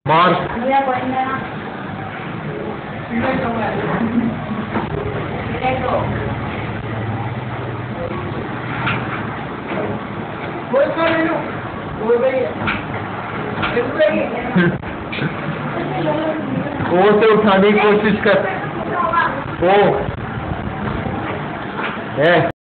मार वो से उठाने की कोशिश कर। ओ है